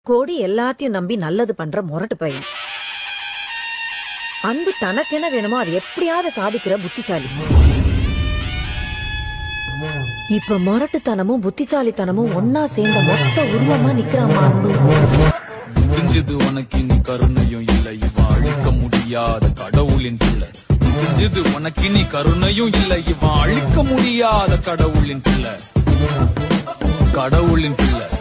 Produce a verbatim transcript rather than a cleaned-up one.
கோடி எல்லாத்தையும் நம்பி நல்லது பண்ற முரட்டு பையன். அன்பு தனக்கு என்ன வேணுமோ அது எப்படியாவது சாதிக்கிற புத்திசாலி. இப்ப முரட்டுத்தனமும் புத்திசாலித்தனமும் ஒன்னா சேர்ந்த மொத்த உருவமா நிக்கிறாமா அன்பு. முடிஞ்சது உனக்கு இனி கருணையும் இல்லை, இவன் அழிக்க முடியாத கடவுளின் பிள்ளை. முடிஞ்சது உனக்கு இனி கருணையும் இல்லை, இவன் அழிக்க முடியாத கடவுளின் பிள்ளை. கடவுளின் பிள்ளை.